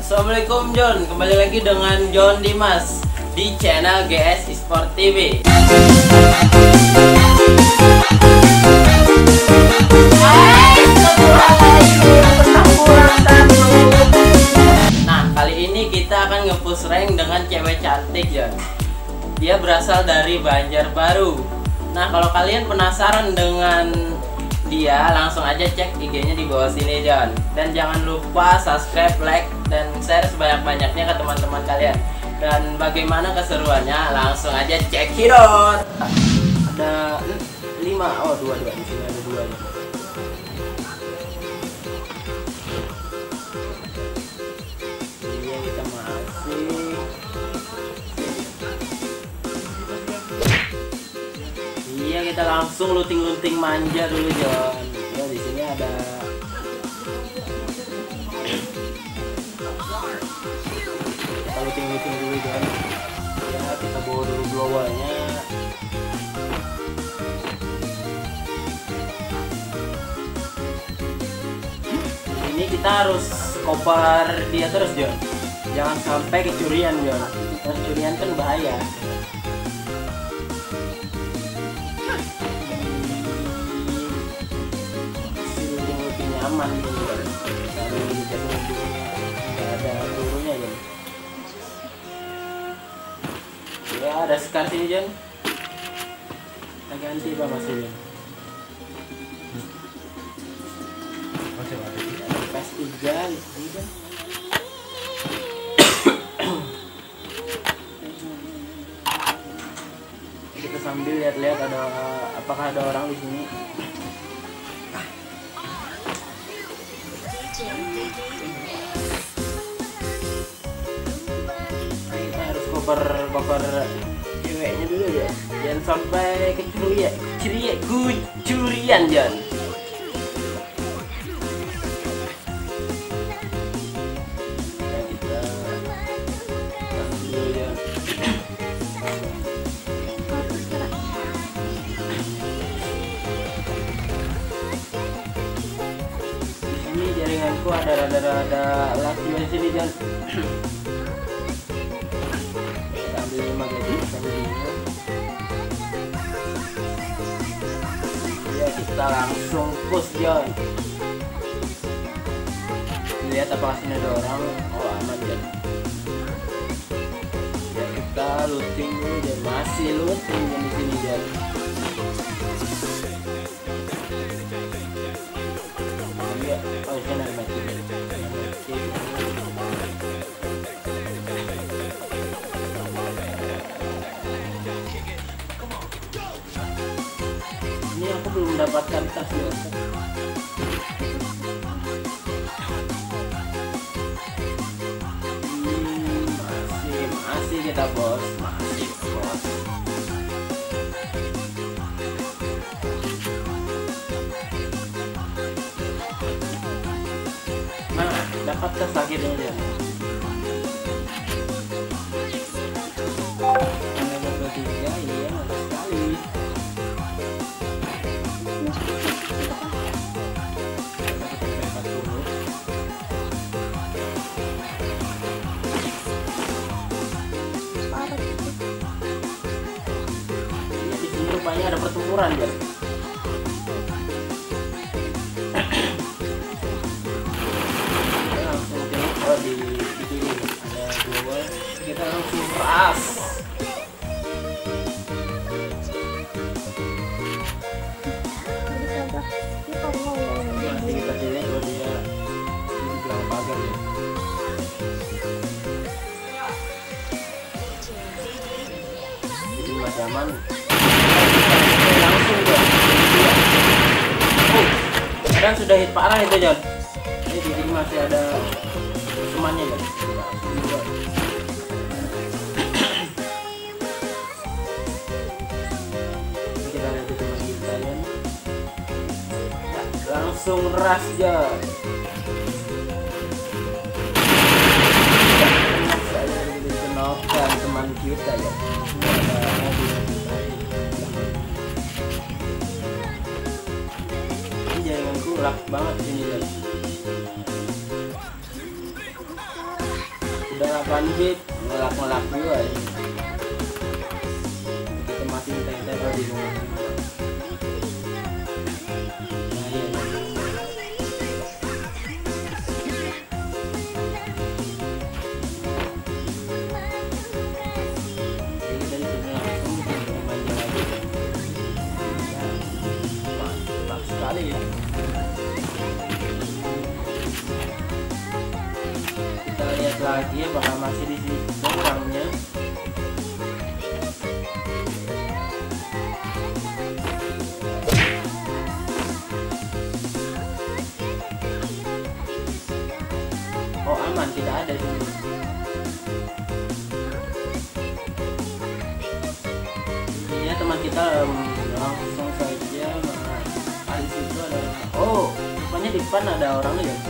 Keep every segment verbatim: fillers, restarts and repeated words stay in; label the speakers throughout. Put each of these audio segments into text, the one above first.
Speaker 1: Assalamualaikum John, kembali lagi dengan John Dimas di channel G S Esport T V. Nah, kali ini kita akan nge-push rank dengan cewek cantik John. Dia berasal dari Banjarbaru. Nah, kalau kalian penasaran dengan dia, langsung aja cek I G-nya di bawah sini John. Dan jangan lupa subscribe, like, dan share sebanyak-banyaknya ke teman-teman kalian. Dan bagaimana keseruannya, langsung aja check it out. Ada lima, oh dua dua di sini ada dua nih. Iya, kita masih. Iya, kita langsung looting-looting manja dulu John. Ya, di sini ada kita looting-looting dulu John. Ya, kita bawa dulu globalnya. Ini kita harus koper dia terus John. Jangan sampai kecurian John. Kecurian kan bahaya. Aman nih, nggak ada turunya ya. Ya ada scar sini John. Kita ganti Pak Mas John. Masih ada P S tiga di sini John. Kita sambil lihat-lihat ada apakah ada orang di sini. Kita harus cover cover ceweknya dulu ya, jangan sampai kecurian, curian, kucurian John. Ya, kita ambil ya. Jaringanku ada rada-rada lagi di sini John. Kita ambil lima gadget sambil ini. Ya, kita langsung push John. Lihat apakah sini ada orang. Oh, aman John. Ya, kita looting dulu John. Masih looting di sini John. Oh, kan ada mati. Ini aku belum mendapatkan tas ya. Hmm, masih, masih kita bos, masih bos. Dapat tas akhirnya dia. Ada nomor tiga, iya mantap sekali. Iya, di sini rupanya ada pertempuran ya. Di, di sini ada dua, kita langsung ras. Nanti kita lihat kalau dia di belakang pagar ya. Jadi masih aman. Langsung John. Oh, sekarang sudah hit parah itu John. Ini di sini masih ada temannya John. Kita lihat itu teman kita ya. Langsung ras John. Saya dikenalkan teman kita ya. Ini jaringanku rak banget ini John. udah delapan bit ngelak-ngelak juga ini. Kita masih minta-minta di rumah. Nah, iya, iya. Jadi kita di sini langsung kita manja lagi. Ya, mantap sekali ya. Kita lihat lagi apakah masih di situ orangnya. Oh aman, tidak ada di sini. Ini teman kita um, langsung saja nah, di situ ada. Oh rupanya di depan ada orangnya ya.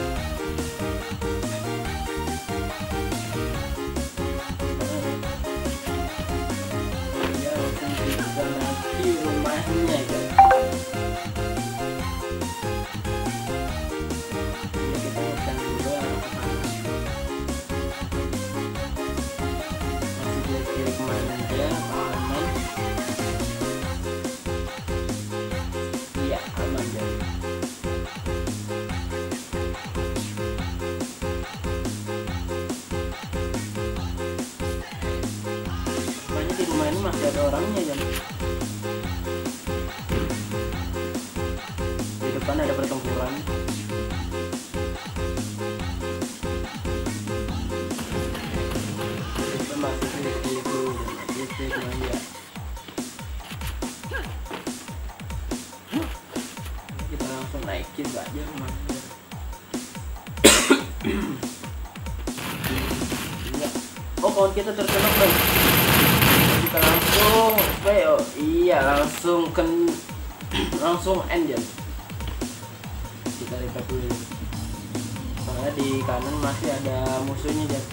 Speaker 1: Di rumahnya ya. Ya kita makan dulu masih dia kiri kemana dia aman. Iya aman ya. Makanya di rumah ini masih ada orangnya ya. Depan ada pertempuran. Kita masih pilih dulu gitu ya. Kita langsung naikin aja rumahnya. Iya. Oh kawan kita terkena bang. Kita langsung, oh iya langsung ken langsung end ya. Kita lihat dulu soalnya di kanan masih ada musuhnya Jan.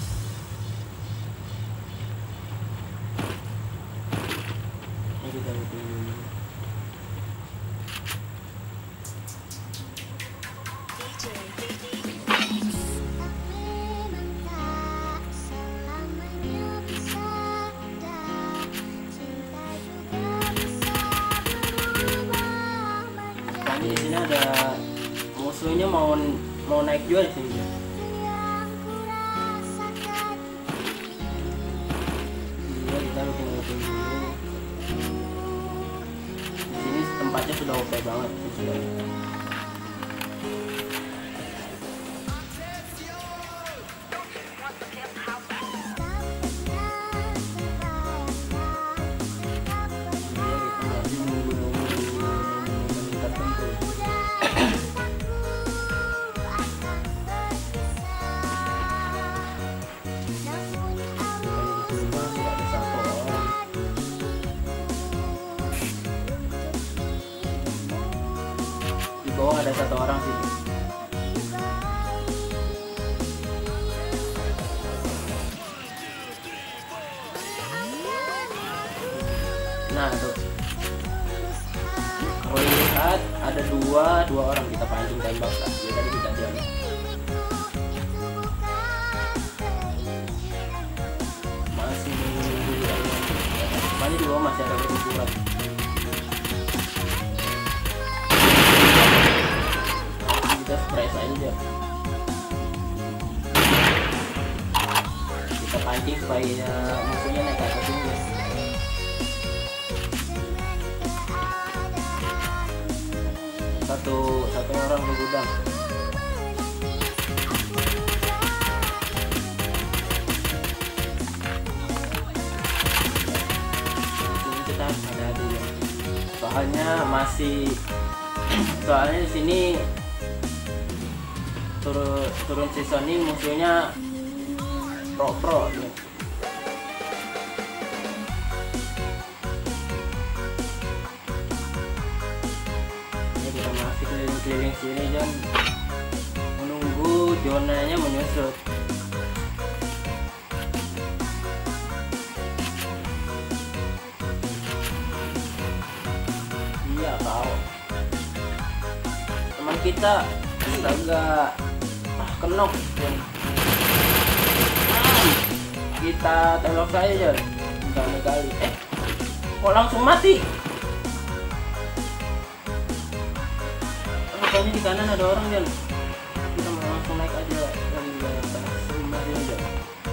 Speaker 1: Ini kita lihat dulu. Kan di sini ada musuhnya mau mau naik juga di sini. Iya kita bikin looting dulu. Di sini tempatnya sudah O P banget sudah. Di bawah ada satu orang sih. Nah tuh, kalau lihat ada dua dua orang kita pancing tembak lah. Ya tadi kita jalan. Masih menunggu ya. Makanya di bawah masih ada pertempuran. Kita stress aja. Kita pancing supaya musuhnya naik ke atas ini. Satu satu orang ke gudang. Ini kita harus hati-hati ya. Soalnya masih soalnya di sini turun turun seasoning musuhnya pro pro ya. Ini kita masih keliling-keliling sini dan menunggu zonanya menyusut. Iya tahu teman kita agak ah, kenok ya. kita tembak saja Jon. Berani kali. Eh, kok langsung mati? Rupanya di kanan ada orang Jon. Kita mau langsung naik aja dari atas rumah ini Jon.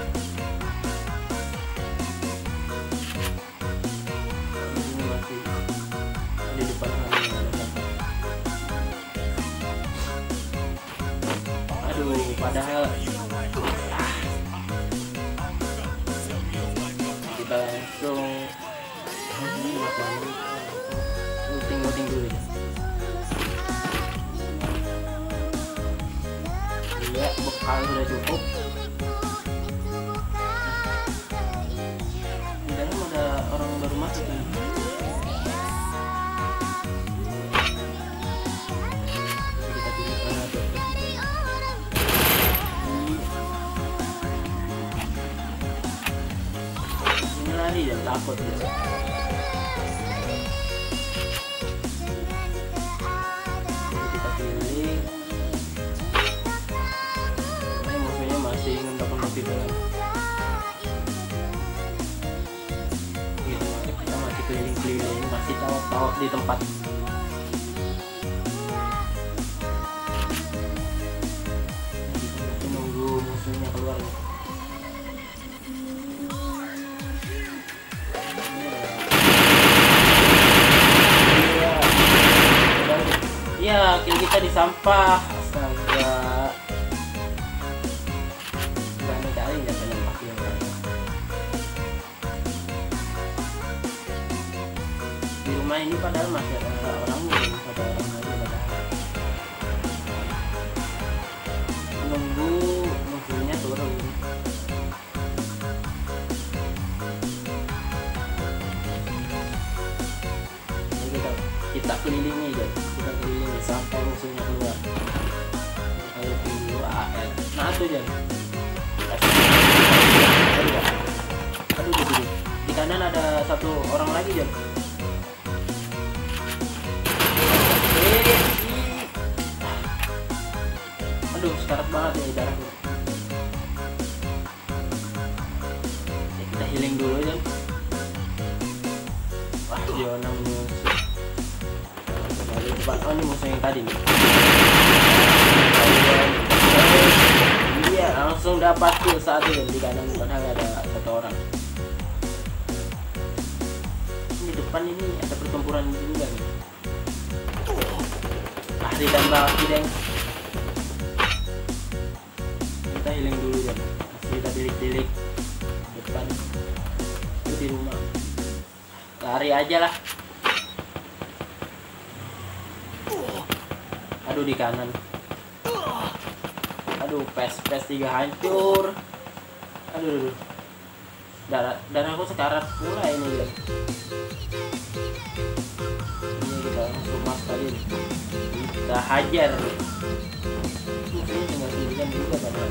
Speaker 1: Di sini masih di depan sana. Aduh, padahal ah, kita langsung ini langsung looting looting dulu ya. Iya, bekal sudah cukup. Di dalam ada orang baru masuk nih. Kita pilih karena ada ini lari dan takut ya. Kita pilih. Ini musuhnya masih ngendap-ngendap di dalam. Gitu, kita masih keliling-keliling, masih tawak-tawak di tempat. Masih nunggu musuhnya keluar. Iya, kill kita di sampah. Astaga. Berani kali nggak penembak yang lain. Di rumah ini padahal masih ada orangnya, ada orang lagi padahal. Nunggu musuhnya turun. Jadi kita kita kelilingi deh. Kita kelilingi sampai musuhnya keluar. Ayo dulu A R. Nah tuh Jan. Aduh, aduh, aduh. Di kanan ada satu orang lagi Jan. Aduh, sekarat banget ya darahnya. Ya, kita healing dulu Jan. Wah, Diona menyusul. Oh, ini musuh yang tadi nih. Iya, langsung dapat kill saat itu di kanan padahal ada satu orang. Di depan ini ada pertempuran juga nih. Ah, ditambah lagi deng. Kita healing dulu ya. Masih kita tilik-tilik depan. Itu di rumah. Lari aja lah. Aduh, di kanan. Aduh, pes pes tiga hancur. Aduh, aduh, aduh. Darah darahku sekarat pula ini ya. Ini kita langsung masuk aja nih. Kita hajar. Musuhnya tinggal sembilan juga padahal.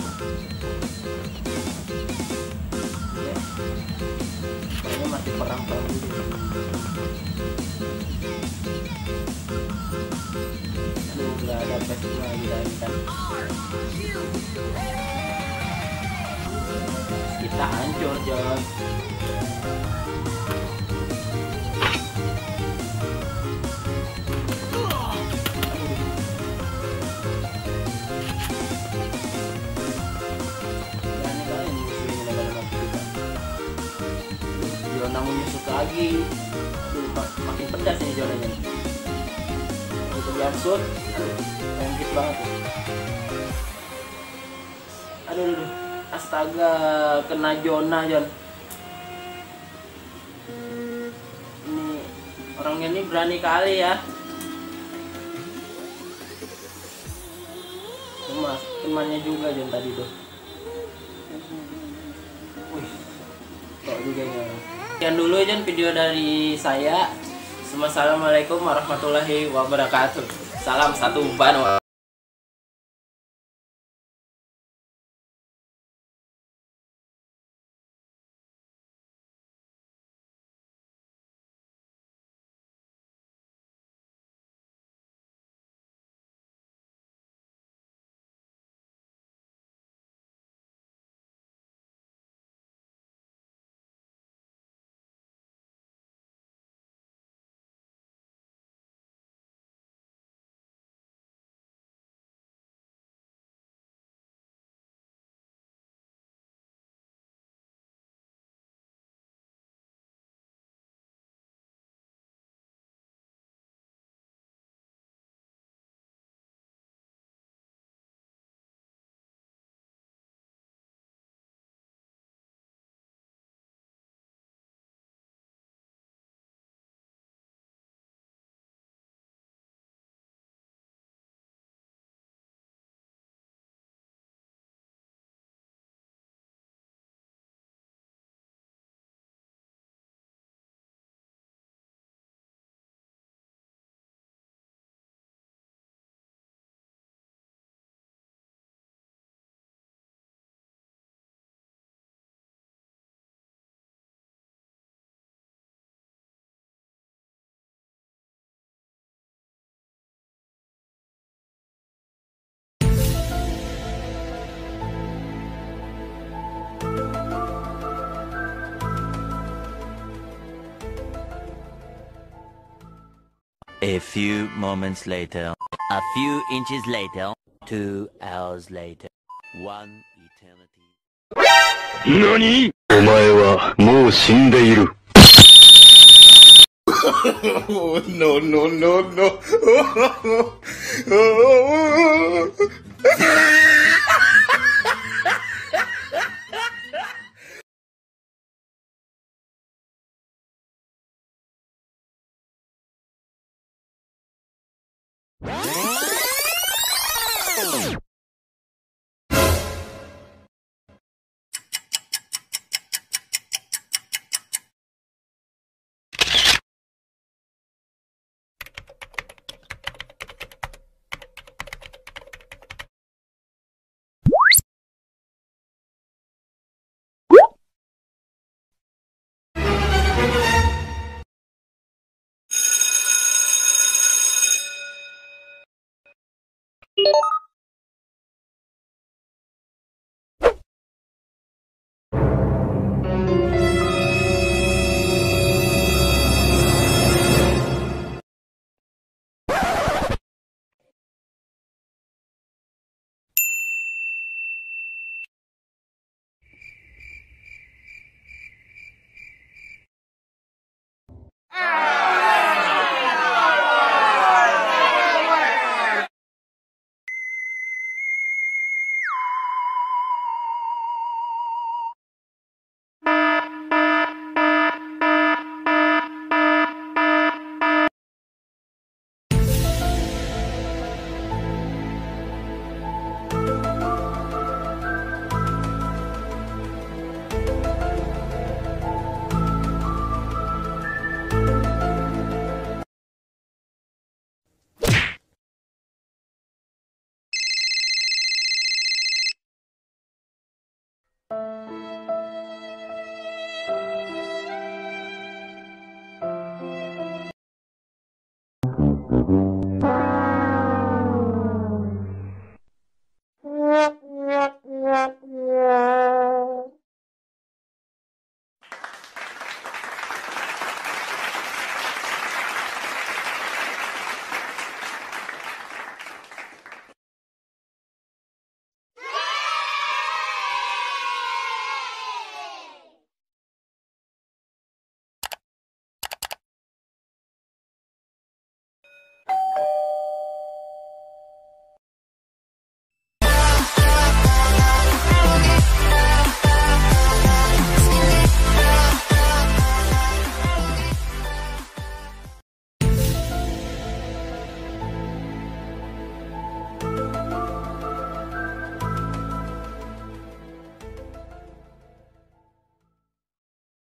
Speaker 1: Ya. Kayaknya masih perang-perang gitu. Aduh, gak ada pes lagi dari kan. Kita hancur Jon. Berani kali musuhnya level-level kita. Diona menyusut lagi. Aduh, makin pedas ini Dionanya. Itu diarsut. Lengkit banget ya. Aduh, aduh, aduh. Astaga, kena zona Jon. Ini orangnya ini berani kali ya. Mas, temannya juga Jon tadi tuh. Wih, kok juga ini orang. Sekian dulu Jon video dari saya. Assalamualaikum warahmatullahi wabarakatuh. Salam satu ban.
Speaker 2: A few moments later. A few inches later. Two hours later. One eternity. NANI?! お前はもう死んでいる。Oh, no, no, no, no.